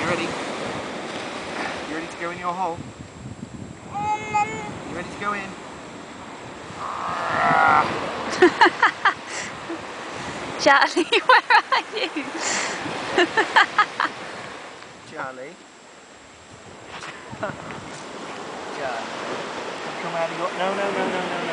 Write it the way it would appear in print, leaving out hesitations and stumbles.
You ready? You ready to go in your hole? You ready to go in? Charlie, where are you? Charlie. Charlie. Come out of your... No.